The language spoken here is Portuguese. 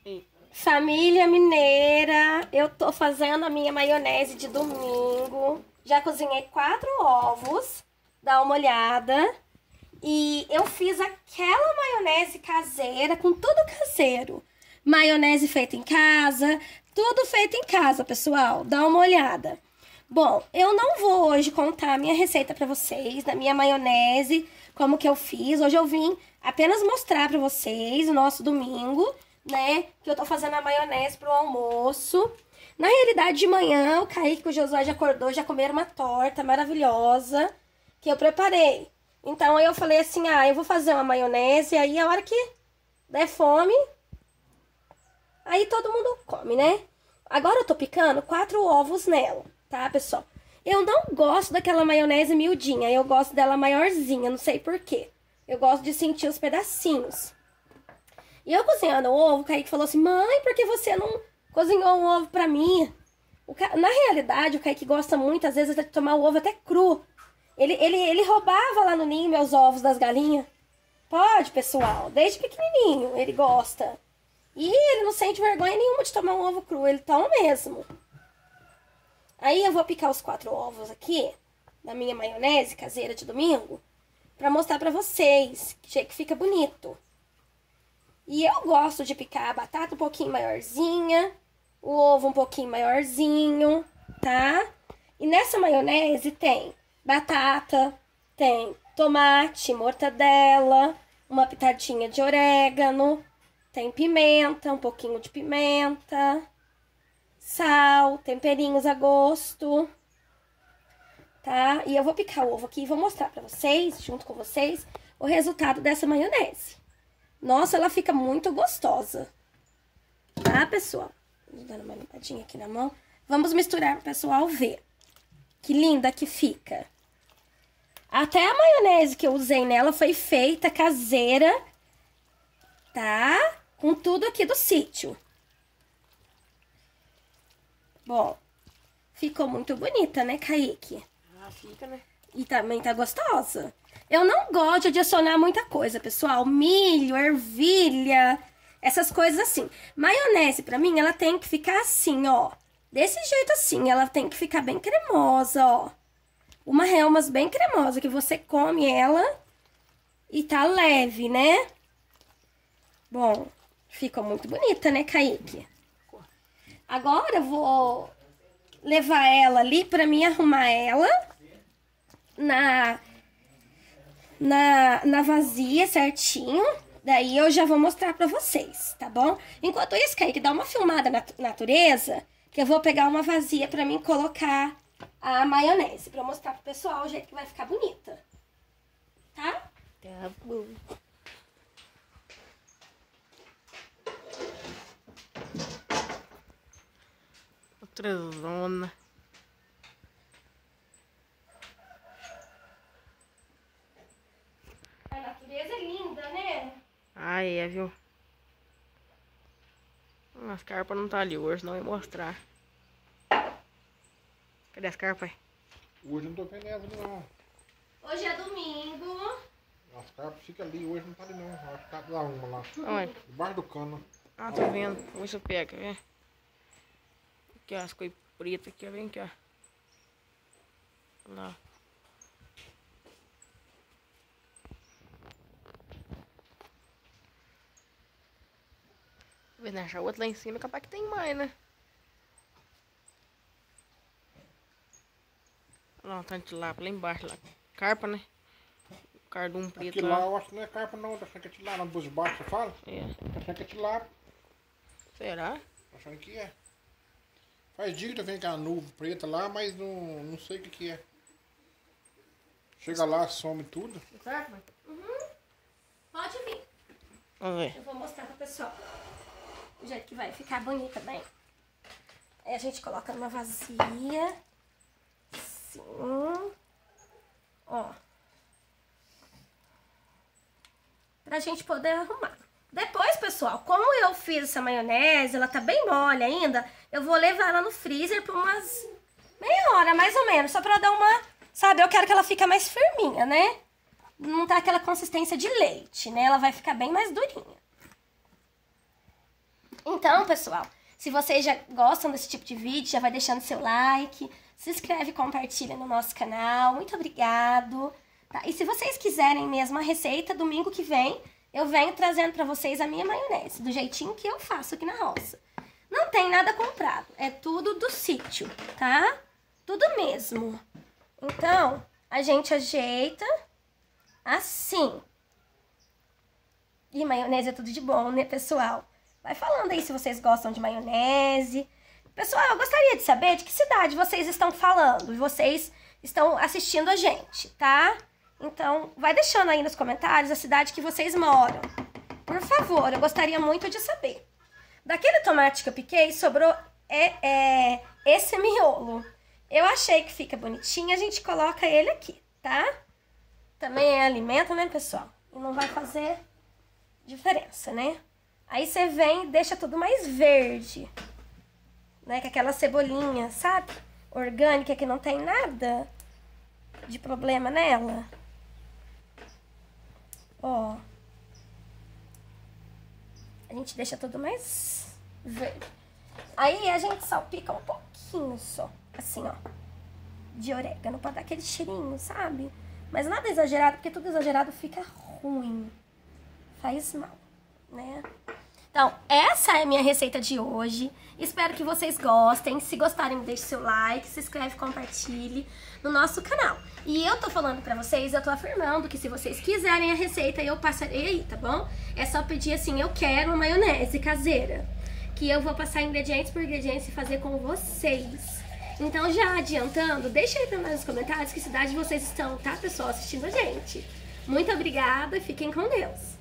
Família mineira, eu tô fazendo a minha maionese de domingo. Já cozinhei 4 ovos, dá uma olhada. E eu fiz aquela maionese caseira, com tudo caseiro. Maionese feita em casa, tudo feito em casa, pessoal. Dá uma olhada. Bom, eu não vou hoje contar a minha receita pra vocês, da minha maionese, como que eu fiz. Hoje eu vim apenas mostrar pra vocês o nosso domingo, né? Que eu tô fazendo a maionese pro almoço. Na realidade, de manhã, o Kaique e o Josué já acordou, já comeram uma torta maravilhosa que eu preparei. Então, aí eu falei assim, eu vou fazer uma maionese, aí a hora que der fome, aí todo mundo come, né? Agora eu tô picando 4 ovos nela, tá, pessoal? Eu não gosto daquela maionese miudinha, eu gosto dela maiorzinha, não sei porquê. Eu gosto de sentir os pedacinhos. E eu cozinhando o ovo, o Kaique falou assim, mãe, por que você não cozinhou um ovo pra mim? Na realidade, o Kaique gosta muito, às vezes, de tomar o ovo até cru. Ele roubava lá no ninho meus ovos das galinhas. Pode, pessoal, desde pequenininho ele gosta. E ele não sente vergonha nenhuma de tomar um ovo cru, ele toma mesmo. Aí eu vou picar os 4 ovos aqui, da minha maionese caseira de domingo, pra mostrar pra vocês, que fica bonito. E eu gosto de picar a batata um pouquinho maiorzinha, o ovo um pouquinho maiorzinho, tá? E nessa maionese tem batata, tem tomate, mortadela, uma pitadinha de orégano, tem pimenta, um pouquinho de pimenta, sal, temperinhos a gosto, tá? E eu vou picar o ovo aqui e vou mostrar pra vocês, junto com vocês, o resultado dessa maionese. Nossa, ela fica muito gostosa, tá, pessoal? Vou dar uma limpadinha aqui na mão. Vamos misturar pro pessoal ver que linda que fica. Até a maionese que eu usei nela foi feita caseira, tá? Com tudo aqui do sítio. Bom, ficou muito bonita, né, Kaique? Ah, fica, né? E também tá gostosa. Eu não gosto de adicionar muita coisa, pessoal. Milho, ervilha, essas coisas assim. Maionese, pra mim, ela tem que ficar assim, ó. Desse jeito assim, ela tem que ficar bem cremosa, ó. Uma relmas bem cremosa, que você come ela e tá leve, né? Bom, ficou muito bonita, né, Kaique? Agora eu vou levar ela ali pra mim arrumar ela na vazia certinho. Daí eu já vou mostrar pra vocês, tá bom? Enquanto isso, Kaique, dá uma filmada na natureza, que eu vou pegar uma vazia pra mim colocar a maionese, pra mostrar pro pessoal o jeito que vai ficar bonita. Tá? Tá bom. Outra zona. A natureza é linda, né? Ah, é, viu? As carpas não tá ali hoje, senão eu ia mostrar. Cadê as carpas? Hoje não tô vendo elas ali não. Hoje é domingo. As carpas ficam ali, hoje não tá ali não. Acho que tá lá uma lá. Onde? Debaixo do cano. Ah, tô vendo. Vamos ver se eu pego, quer ver? Aqui, ó, as coisas pretas aqui, ó. Vem aqui, ó. Olha lá. Vou achar outro lá em cima, capaz que tem mais, né? Olha lá, um tanto de lápis lá embaixo, lá. Carpa, né? Cardume preto Aqui lá eu acho que não é carpa não, tá achando que é tilápia, na baixo você fala? É. Tá achando que é tilápia. Será? Tá achando que é. Faz dia que vem com a nuvem preta lá, mas não sei o que é. Chega lá, some tudo. Carpa? Pode vir. Vamos ver. Eu vou mostrar pro pessoal o jeito que vai ficar bonita bem. Aí a gente coloca numa vazia. Assim. Ó. Pra gente poder arrumar. Depois, pessoal, como eu fiz essa maionese, ela tá bem mole ainda, eu vou levar ela no freezer por umas meia hora, mais ou menos, só pra dar uma, sabe, eu quero que ela fique mais firminha, né? Não tá aquela consistência de leite, né? Ela vai ficar bem mais durinha. Então, pessoal, se vocês já gostam desse tipo de vídeo, já vai deixando seu like, se inscreve e compartilha no nosso canal. Muito obrigado. Tá? E se vocês quiserem mesmo a receita, domingo que vem, eu venho trazendo pra vocês a minha maionese, do jeitinho que eu faço aqui na roça. Não tem nada comprado, é tudo do sítio, tá? Tudo mesmo. Então, a gente ajeita assim. E maionese é tudo de bom, né, pessoal? Vai falando aí se vocês gostam de maionese. Pessoal, eu gostaria de saber de que cidade vocês estão falando e vocês estão assistindo a gente, tá? Então, vai deixando aí nos comentários a cidade que vocês moram. Por favor, eu gostaria muito de saber. Daquele tomate que eu piquei, sobrou esse miolo. Eu achei que fica bonitinho, a gente coloca ele aqui, tá? Também é alimento, né, pessoal? E não vai fazer diferença, né? Aí você vem e deixa tudo mais verde, né? Com aquela cebolinha, sabe? Orgânica, que não tem nada de problema nela. Ó. A gente deixa tudo mais verde. Aí a gente salpica um pouquinho só, assim, ó, de orégano, pra dar aquele cheirinho, sabe? Mas nada exagerado, porque tudo exagerado fica ruim. Faz mal, né? Então, essa é a minha receita de hoje. Espero que vocês gostem. Se gostarem, deixe seu like, se inscreve, compartilhe no nosso canal. E eu tô falando pra vocês, eu tô afirmando que se vocês quiserem a receita, eu passarei aí, tá bom? É só pedir assim, eu quero uma maionese caseira, que eu vou passar ingredientes por ingredientes e fazer com vocês. Então, já adiantando, deixa aí pra nós nos comentários que cidade vocês estão, tá, pessoal, assistindo a gente. Muito obrigada e fiquem com Deus.